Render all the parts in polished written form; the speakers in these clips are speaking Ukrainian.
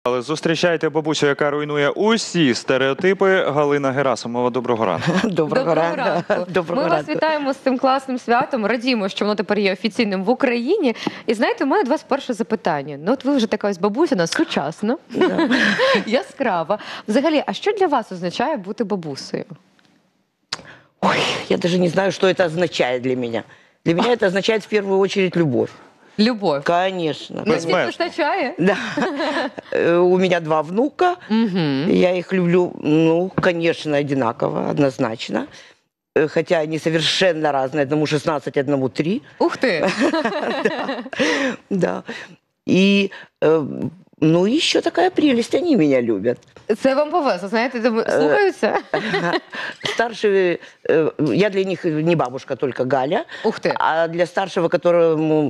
Але зустрічайте бабусю, яка руйнує усі стереотипи. Галина Герасимова. Доброго ранку. Доброго ранку. Ми вас вітаємо з цим класним святом. Радіємо, що воно тепер є офіційним в Україні. І знаєте, у мене до вас перше запитання. Ну от ви вже така ось бабуся, у нас сучасна, яскрава. Взагалі, а що для вас означає бути бабусею? Ой, я даже не знаю, что это означает для меня. Для меня это означает в первую очередь любовь. Любов. Конечно. Не всіх вистачає? Да. У меня 2 внука. Я их люблю, ну, конечно, одинаково, однозначно. Хотя они совершенно разные. Одному 16, одному 3. Ух ти! Да. И, ну, еще такая прелесть, они меня любят. Це вам повезло, знаєте, слухаються? Старший, я для них не бабушка, только Галя. Ух ты. А для старшего, которому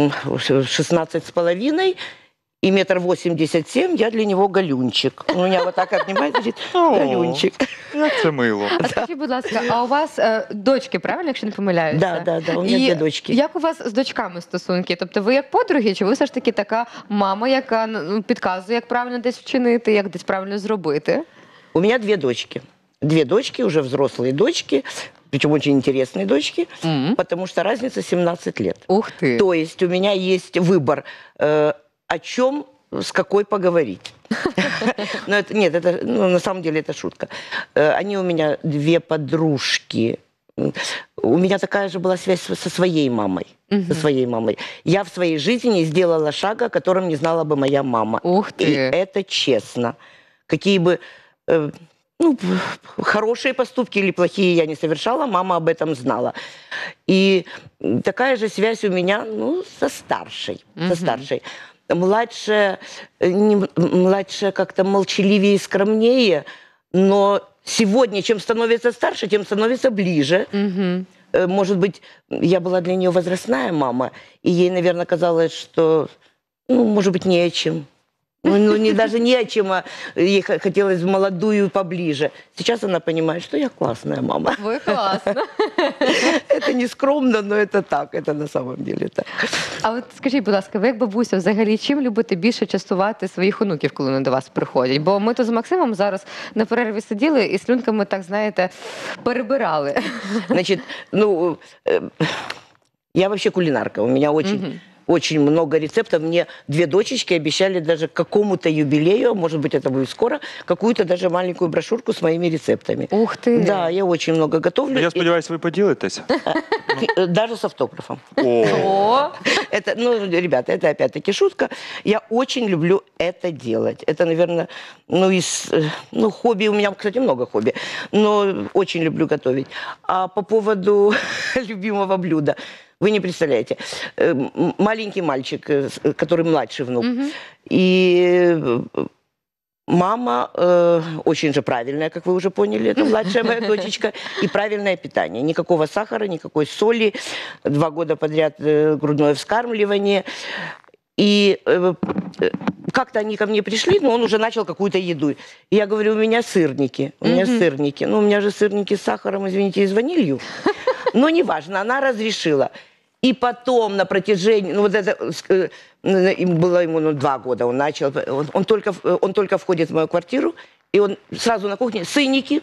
16,5 и 1,87 м, я для него Галюнчик. Он меня вот так обнимает, говорит, Галюнчик. Як це мило. А скажіть, будь ласка, а у вас дочки, правильно, якщо не помиляюся? Да, у меня 2 дочки. Як у вас з дочками стосунки? Тобто ви як подруги, чи ви все ж таки така мама, яка підказує, як правильно десь вчинити, як десь правильно зробити? У меня 2 дочки. 2 дочки, уже взрослые дочки, причем очень интересные дочки, потому что разница 17 лет. Ух ты! То есть у меня есть выбор, о чем, с какой поговорить. Но это, нет, это, ну, на самом деле это шутка. Они у меня 2 подружки. У меня такая же была связь со своей мамой. Со своей мамой. Я в своей жизни не сделала шага, о котором не знала бы моя мама. Ух ты! И это честно. Какие бы ну, хорошие поступки или плохие я не совершала, мама об этом знала. И такая же связь у меня, ну, со старшей. Со старшей. Младшая как-то молчаливее и скромнее, но сегодня, чем становится старше, тем становится ближе. Может быть, я была для нее возрастная мама, и ей, наверное, казалось, что, ну, может быть, не о чем. Ну, даже не о чем, а ей хотелось молодую поближе. Сейчас она понимает, что я классная мама. Ви класно. Это не скромно, но это так, это на самом деле так. А от скажіть, будь ласка, ви як бабуся взагалі чим любите більше частувати своїх онуків, коли вони до вас приходять? Бо ми тут з Максимом зараз на перерві сиділи і слюнками, так, знаєте, перебирали. Значит, ну, я вообще кулинарка, у меня очень много рецептов. Мне 2 дочечки обещали даже к какому-то юбилею, может быть, это будет скоро, какую-то даже маленькую брошюрку с моими рецептами. Ух ты! Да, я очень много готовлю. Я сподіваюся, ви поділитеся. Даже с автографом. О! Это, ну, ребята, это опять-таки шутка. Я очень люблю это делать. Это, наверное, ну, из хобби. У меня, кстати, много хобби. Но очень люблю готовить. А по поводу любимого блюда. Вы не представляете. Маленький мальчик, который младший внук. И мама очень же правильная, как вы уже поняли, это младшая моя дочечка. И правильное питание. Никакого сахара, никакой соли. 2 года подряд грудное вскармливание. И как-то они ко мне пришли, но он уже начал какую-то еду. И я говорю, у меня сырники. У меня сырники. Ну, у меня же сырники с сахаром, извините, и с ванилью. Но неважно, она разрешила. И потом на протяжении, ну вот это, было ему 2 года, он начал, он только входит в мою квартиру, и он сразу на кухне, сыники.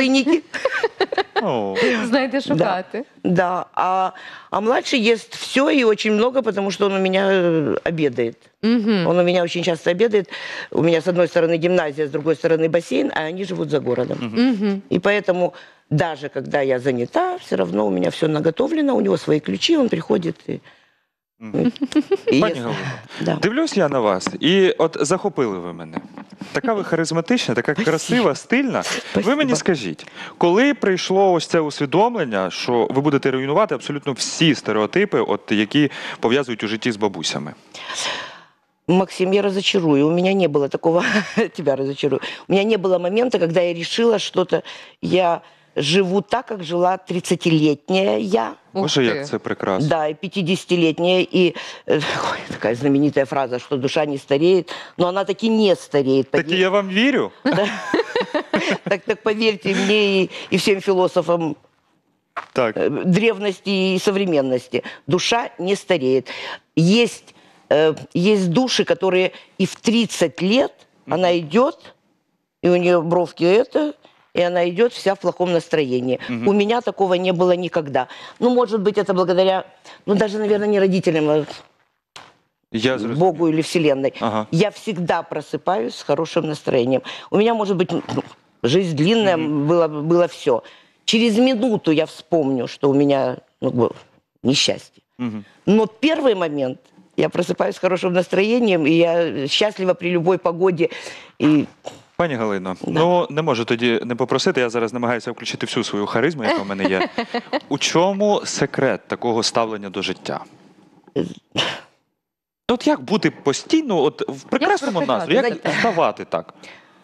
Знаєте, шукати. Да, а младший ест все и очень много, потому что он у меня обедает. Он у меня очень часто обедает. У меня с одной стороны гимназия, с другой стороны бассейн, а они живут за городом. И поэтому даже когда я занята, все равно у меня все наготовлено, у него свои ключи, он приходит и... Пані Галино, дивлюсь я на вас, і от захопили ви мене. Така ви харизматична, така красива, стильна. Ви мені скажіть, коли прийшло ось це усвідомлення, що ви будете руйнувати абсолютно всі стереотипи, от, які пов'язують у житті з бабусями? Максим, я разочарую. У меня не было такого... Тебя разочарую. У меня не было момента, когда я решила что-то... Я живу так, как жила 30-летняя я. Боже, як це прекрасно. Да, и 50-летняя, и такая знаменитая фраза, что душа не стареет, но она таки не стареет. Так я вам верю. Так поверьте мне и всем философам древности и современности. Душа не стареет. Есть души, которые и в 30 лет Она идет, и у нее бровки и она идет вся в плохом настроении. У меня такого не было никогда. Ну, может быть, это благодаря, ну, даже, наверное, не родителям, а Богу или Вселенной. Ага. Я всегда просыпаюсь с хорошим настроением. У меня, может быть, жизнь длинная, было все. Через минуту я вспомню, что у меня несчастье. Но первый момент я просыпаюсь с хорошим настроением, и я счастлива при любой погоде. И... Пані Галино, ну не можу тоді не попросити, я зараз намагаюся включити всю свою харизму, яка в мене є. У чому секрет такого ставлення до життя? От як бути постійно, от в прекрасному настрої, як ставати так?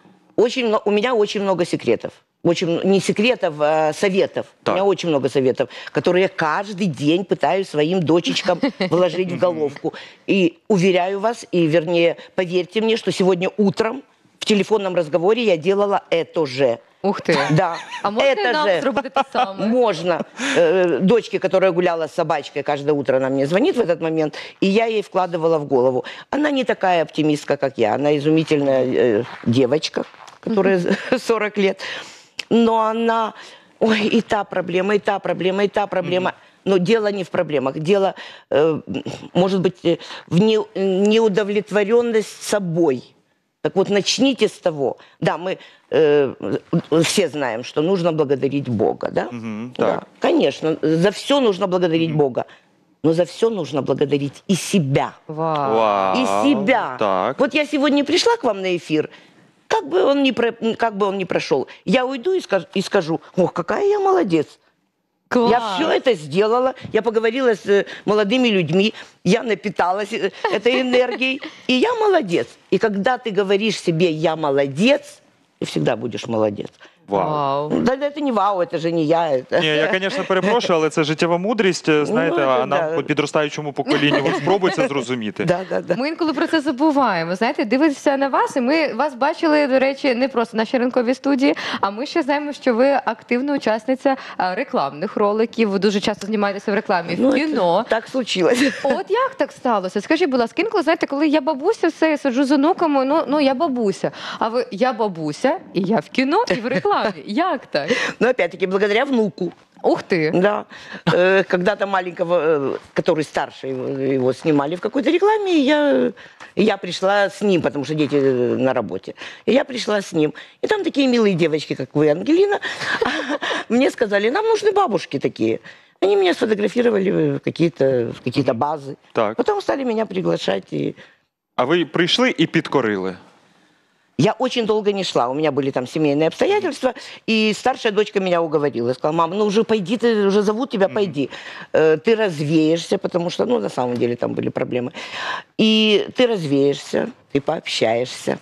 У меня очень много секретов. Не секретов, а советов. Так. У меня очень много советов, которые я каждый день пытаюсь своим дочечкам вложить в головку. И уверяю вас, и вернее, поверьте мне, что сегодня утром в телефонном разговоре я делала это же. Ух ти. Да. А можна это нам же зробити те саме? можно. Дочке, которая гуляла с собачкой, каждое утро она мне звонит в этот момент, и я ей вкладывала в голову. Она не такая оптимистка, как я. Она изумительная девочка, которая 40 лет. Но она... Ой, и та проблема, и та проблема, и та проблема. Но дело не в проблемах. Дело, может быть, в неудовлетворенность собой. Так вот, начните с того. Да, мы все знаем, что нужно благодарить Бога, да? Да, конечно, за все нужно благодарить Бога. Но за все нужно благодарить и себя. Вау. И себя. Так. Вот я сегодня пришла к вам на эфир, как бы он ни прошел, я уйду и скажу, ох, какая я молодец. Класс. Я все это сделала, я поговорила с молодыми людьми, я напиталась этой энергией, и я молодец. И когда ты говоришь себе «я молодец», ты всегда будешь молодец. Вау. Да, это не вау, это же не я. Это... Ні, я, звісно, перепрошую, але це життєва мудрість, знаєте, Ну, а нам, да. підростаючому поколінню, от спробуй це зрозуміти. Да. Ми інколи про це забуваємо. Знаєте, дивитися на вас, і ми вас бачили, до речі, не просто в нашій ранковій студії, а ми ще знаємо, що ви активна учасниця рекламних роликів, ви дуже часто знімаєтеся в рекламі, в кіно. Так случилось. От як так сталося? Скажіть, будь ласка, інколи, знаєте, коли я бабуся, все, я сиджу з онуками, ну я бабуся. А ви, я бабуся, і я в кіно, і в рекламі. Як так? Но опять-таки благодаря внуку. Ух ты! Да. Когда-то маленького, который старше, его снимали в какой-то рекламе, и я пришла с ним, потому что дети на работе. И я пришла с ним. И там такие милые девочки, как вы, Ангелина, мне сказали, нам нужны бабушки такие. Они меня сфотографировали в какие-то базы. Так. Потом стали меня приглашать. А ви прийшли і підкорили? Я очень долго не шла, у меня были там семейные обстоятельства, и старшая дочка меня уговорила. Сказала, мама, ну уже пойди, ты уже зовут тебя, пойди. Ты развеешься, потому что, ну, на самом деле там были проблемы. И ты развеешься, ты пообщаешься,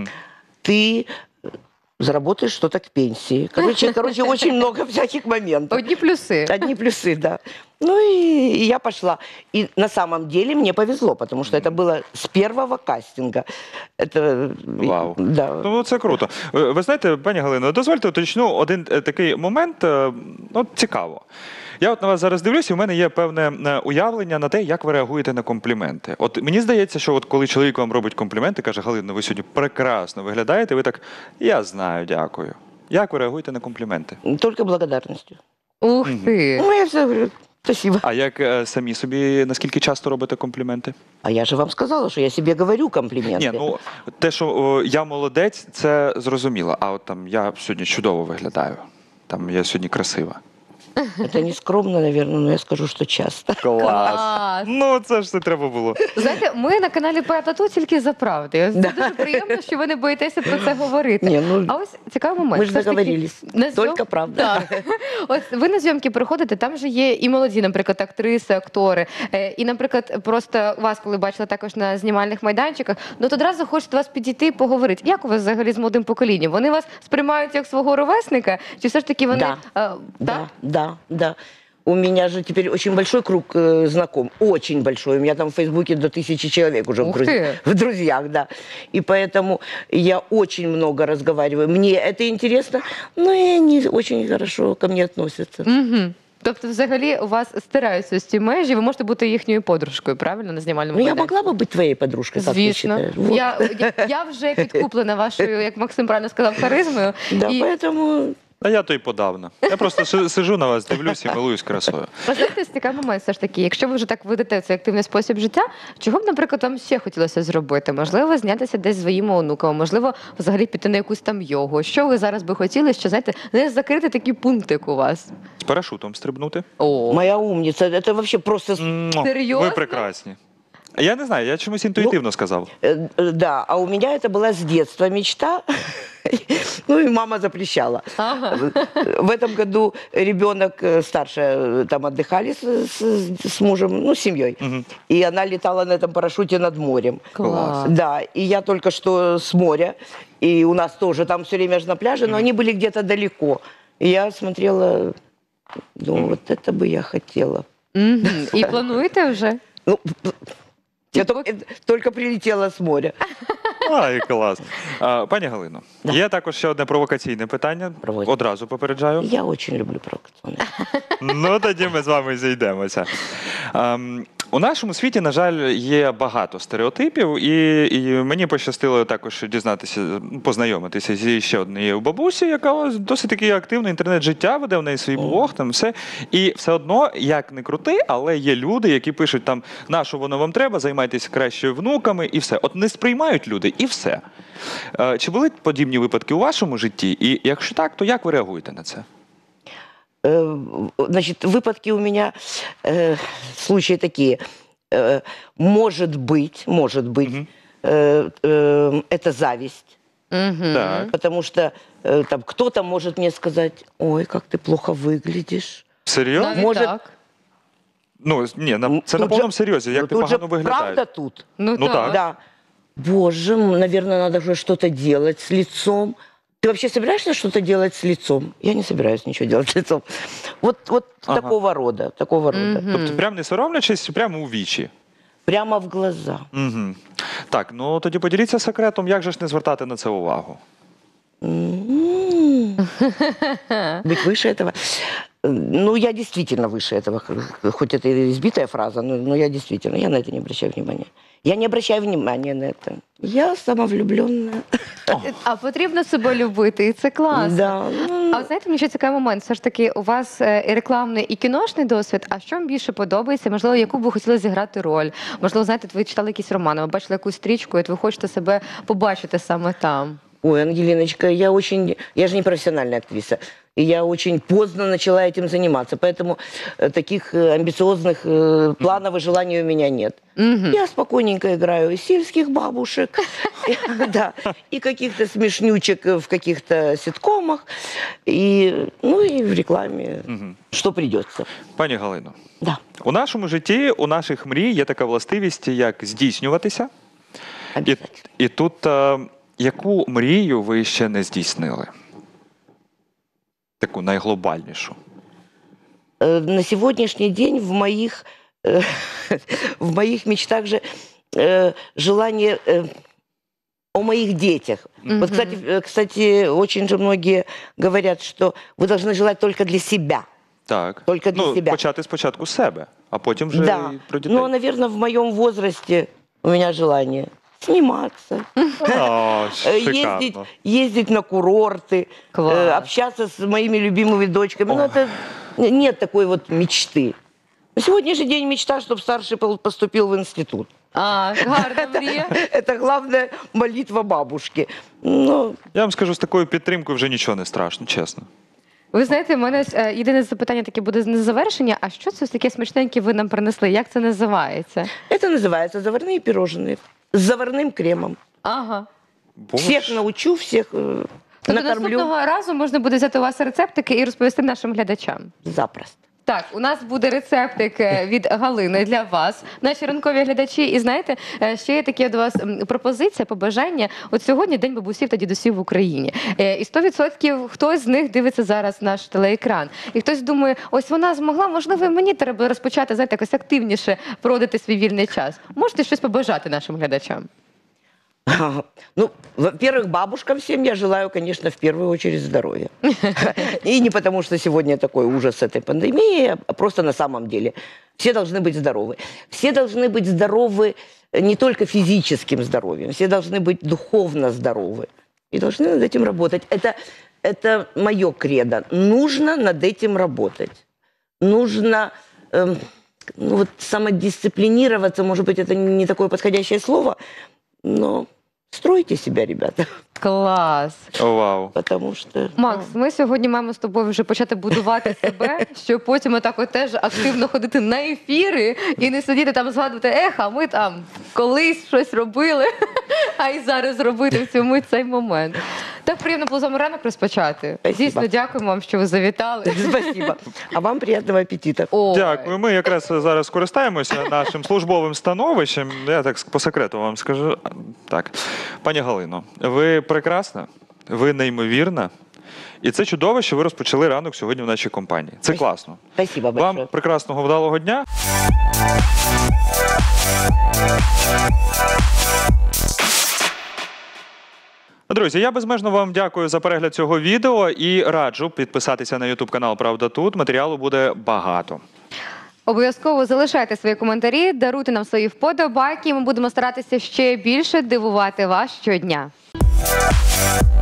ты заработаешь что-то к пенсии. Короче, очень много всяких моментов. Одни плюсы. Одни плюсы, да. Ну и я пошла. И на самом деле мне повезло, потому что это было с первого кастинга. Это... Вау. Да. Ну, це круто. Ви знаєте, пані Галино, дозвольте уточню один такий момент, от цікаво. Я от на вас зараз дивлюся, і в мене є певне уявлення на те, як ви реагуєте на компліменти. От мені здається, що от коли чоловік вам робить компліменти, каже, Галино, ви сьогодні прекрасно виглядаєте, ви так, я знаю, дякую. Як ви реагуєте на компліменти? Только благодарностью. Ух ти! Ну, я все говорю, спасибо. А як самі собі, наскільки часто робите компліменти? А я же вам сказала, что я себе говорю комплименты. Ні, ну те, що я молодець, це зрозуміло. А от там я сьогодні чудово виглядаю. Там я сьогодні красива. Это не скромно, наверное, но я скажу, что часто. Клас! Ну, це ж не треба було. Знаєте, ми на каналі Паратату тільки за правду. Це дуже приємно, що ви не боїтеся про це говорити. Ні, ну, а ось цікавий момент. ми ж Все таки договорились. на Тільки правда. Так. Ось ви на зйомки приходите, там же є і молоді, наприклад, актриси, актори. І, наприклад, просто вас, коли бачила також на знімальних майданчиках, ну то одразу хочуть до вас підійти і поговорити. Як у вас взагалі з молодим поколінням? Вони вас сприймають як свого ровесника? Чи все ж таки вони... Да. У меня же теперь очень большой круг знаком, очень большой. У меня там в Фейсбуке до 1000 человек уже в друзьях, да. И поэтому я очень много разговариваю. Мне это интересно, но и они очень хорошо ко мне относятся. Тобто, взагалі, у вас стираються ці межі, ви можете бути їхньою подружкою, правильно, на знімальному Ну, я майданчику? могла бы быть твоей подружкой, как ты Звісно. считаешь? Вот. Я вже підкуплена вашою, як Максим правильно сказав, харизмою. Да, І поэтому... А я то й подавно. Я просто сижу на вас, дивлюсь і милуюсь красою. ви знаєте, цікавий момент все ж таки, якщо ви вже так ведете цей активний спосіб життя, чого б, наприклад, вам ще хотілося зробити? Можливо, знятися десь з своїми онуками, можливо, взагалі піти на якусь там йогу. Що ви зараз би хотіли, що, знаєте, не закрити такий пунктик у вас? З парашутом стрибнути. О, Моя умница, это вообще просто... серйозно? Ви прекрасні. Я не знаю, я чомусь інтуїтивно сказав. Да, а у меня это была с детства мечта. Ну и мама запрещала. Ага. В этом году ребенок старшая там отдыхали с мужем, ну, с семьей. И она летала на этом парашюте над морем. Класс. Да, и я только что с моря, и у нас тоже там все время же на пляже, но они были где-то далеко. И я смотрела, думаю, вот это бы я хотела. Мгм. І плануєте вже? Ну, я только прилетела с моря. Ай, клас. Пані Галино, є також ще одне провокаційне питання. Проводь. Одразу попереджаю. Я очень люблю провокационные. Ну, тоді ми з вами зійдемося. У нашому світі, на жаль, є багато стереотипів, і мені пощастило також дізнатися, познайомитися зі ще однією бабусею, яка досить таки активне інтернет-життя веде, в неї свій блог, там все. І все одно, як не крути, але є люди, які пишуть там, на що воно вам треба, займайтеся краще внуками, і все. От не сприймають люди, і все. Чи були подібні випадки у вашому житті? І якщо так, то як ви реагуєте на це? Значит, выпадки у меня, случаи такие. Может быть, это зависть. Мгм. Так. Потому что там кто-то может мне сказать, ой, как ты плохо выглядишь. Серйозно? Навіть Може, так. Ну, ні, це на Тут повному же- серйозі, як ти Тут же погано виглядаєш. правда тут? Ну, Ну, так. так. Да. Боже, наверное, надо же что-то делать с лицом. Ты вообще собираешься что-то делать с лицом? Я не собираюсь ничего делать с лицом. Вот Ага. такого рода. Мгм. Тобто прям не соромлячись, прямо у вічі. Прямо в глаза. Угу. Так, ну тоді поділіться секретом, як же ж не звертати на це увагу? Быть выше этого. Ну, я действительно выше этого. Хоть это и избитая фраза, но я действительно, я на это не обращаю внимания. Я не обращаю внимания на это. Я самовлюбленная. А потрібно себе любити, і це класно. Да. А от знаєте, мені ще цікавий момент. Все ж таки, у вас і рекламний, і кіношний досвід. А що вам більше подобається? Можливо, яку б ви хотіли зіграти роль? Можливо, знаєте, ви читали якісь романи, ви бачили якусь стрічку, і от ви хочете себе побачити саме там. Ой, Ангелиночка, я же не профессиональная актриса. И я очень поздно начала этим заниматься. Поэтому таких амбициозных планов и желаний у меня нет. Я спокойненько играю и сельских бабушек, да, и каких-то смешнючек в каких-то ситкомах, и в рекламе, что придется. Пані Галино, Да, у нашому житті, у наших мрій є така властивість, як здійснюватися. обязательно. І тут яку мрію ви ще не здійснили? Таку найглобальнішу. На сегодняшний день в моих мечтах же желание о моих детях. Вот, кстати, очень же многие говорят, что вы должны желать только для себя. Так. Только для себя. Почати спочатку з себе, а потім вже Да. і про дітей. Но, наверное, в моем возрасте у меня желание сниматься, О, шикарно. ездить на курорты, Класс. общаться с моими любимыми дочками. Но это нет такой вот мечты. На сегодняшний день мечта, чтобы старший поступил в институт. А, гарна мрія. Это главная молитва бабушки. Но Я вам скажу, з такою підтримкою вже нічого не страшно, чесно. Ви знаєте, у мене єдине запитання таке буде на завершення. А що це таке смачненьке ви нам принесли? Як це називається? это называется заварные пирожные с заварным кремом. Ага. Боже. Всех научу, всех Тобто накормлю наступного разу можна буде взяти у вас рецептики і розповісти нашим глядачам. запросто. Так, у нас буде рецептик від Галини для вас, наші ранкові глядачі. І знаєте, ще є такі до вас пропозиція, побажання. От сьогодні День бабусів та дідусів в Україні. І 100% хтось з них дивиться зараз наш телеекран. І хтось думає, ось вона змогла, можливо, і мені треба розпочати, знаєте, якось активніше проводити свій вільний час. Можете щось побажати нашим глядачам? Ну, во-первых, бабушкам всем я желаю, конечно, в первую очередь здоровья. И не потому, что сегодня такой ужас этой пандемии, а просто на самом деле. Все должны быть здоровы. Все должны быть здоровы не только физическим здоровьем, все должны быть духовно здоровы. И должны над этим работать. Это мое кредо. Нужно над этим работать. Нужно ну, вот самодисциплинироваться, может быть, это не такое подходящее слово, но стройте себя, ребята. Клас. Вау. Потому що... Макс, ми сьогодні маємо з тобою вже почати будувати себе, щоб потім отак от теж активно ходити на ефіри і не сидіти там згадувати, а ми там колись щось робили, а й зараз робити в цьому цей момент. Так приємно було з вами ранок розпочати. Спасибо. Дійсно, дякуємо вам, що ви завітали. Спасибо. А вам приятного аппетита. Ой. Дякую. Ми якраз зараз скористаємося нашим службовим становищем. Я так по секрету вам скажу. Так, пані Галино, ви прекрасна, ви неймовірна. І це чудово, що ви розпочали ранок сьогодні в нашій компанії. Це класно. Спасибо большое. Вам прекрасного, вдалого дня. Друзі, я безмежно вам дякую за перегляд цього відео і раджу підписатися на YouTube канал «Правда тут». Матеріалу буде багато. Обов'язково залишайте свої коментарі, даруйте нам свої вподобайки, і ми будемо старатися ще більше дивувати вас щодня.